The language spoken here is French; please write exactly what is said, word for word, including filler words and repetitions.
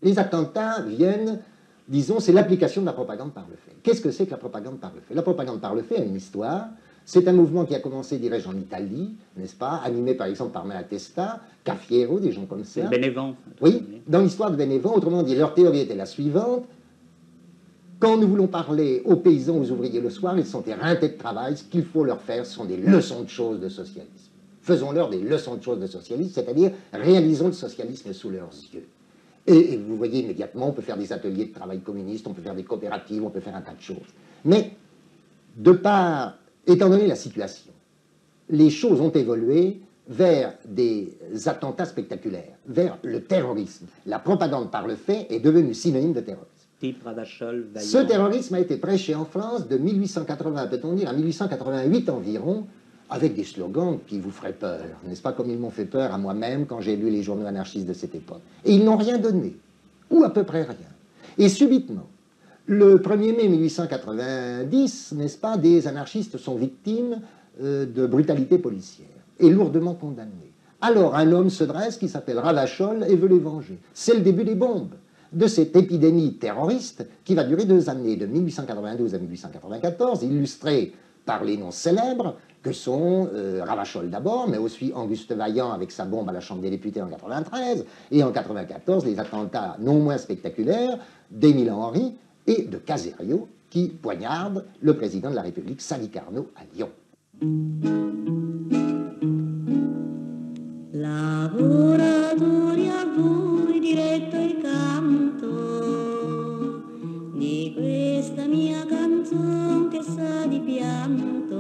Les attentats viennent, disons, c'est l'application de la propagande par le fait. Qu'est-ce que c'est que la propagande par le fait? La propagande par le fait a une histoire. C'est un mouvement qui a commencé, dirais-je, en Italie, n'est-ce pas, animé par exemple par Malatesta, Cafiero, des gens comme ça. Bénévent. Oui, dans l'histoire de Bénévent, autrement dit, leur théorie était la suivante. Quand nous voulons parler aux paysans, aux ouvriers le soir, ils sont éreintés de travail, ce qu'il faut leur faire, ce sont des leçons de choses de socialisme. Faisons-leur des leçons de choses de socialisme, c'est-à-dire réalisons le socialisme sous leurs yeux. Et, et vous voyez immédiatement, on peut faire des ateliers de travail communiste, on peut faire des coopératives, on peut faire un tas de choses. Mais, de part, étant donné la situation, les choses ont évolué vers des attentats spectaculaires, vers le terrorisme. La propagande par le fait est devenue synonyme de terrorisme. Type Ravachol, Vaillant. Ce terrorisme a été prêché en France de mille huit cent quatre-vingts, peut-on dire, à mille huit cent quatre-vingt-huit environ, avec des slogans qui vous feraient peur, n'est-ce pas, comme ils m'ont fait peur à moi-même quand j'ai lu les journaux anarchistes de cette époque. Et ils n'ont rien donné, ou à peu près rien. Et subitement, le premier mai mille huit cent quatre-vingt-dix, n'est-ce pas, des anarchistes sont victimes euh, de brutalité policière, et lourdement condamnés. Alors un homme se dresse qui s'appelle Ravachol et veut les venger. C'est le début des bombes, de cette épidémie terroriste qui va durer deux années, de mille huit cent quatre-vingt-douze à mille huit cent quatre-vingt-quatorze, illustrée par les noms célèbres que sont euh, Ravachol d'abord, mais aussi Auguste Vaillant avec sa bombe à la Chambre des députés en quatre-vingt-treize, et en quatre-vingt-quatorze, les attentats non moins spectaculaires d'Émile Henry et de Caserio, qui poignarde le président de la République, Sadi Carnot, à Lyon. Lavoratori a voi diretto il canto di questa mia canzone che sa di pianto.